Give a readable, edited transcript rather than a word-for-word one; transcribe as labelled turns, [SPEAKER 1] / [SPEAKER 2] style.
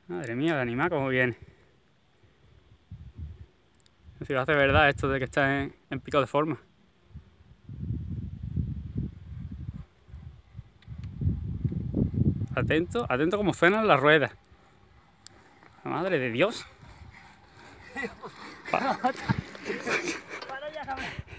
[SPEAKER 1] Madre mía, el animal como viene. Si lo hace verdad esto de que está en pico de forma. Atento, atento como suenan las ruedas. La madre de Dios.
[SPEAKER 2] Para ya, cabrón.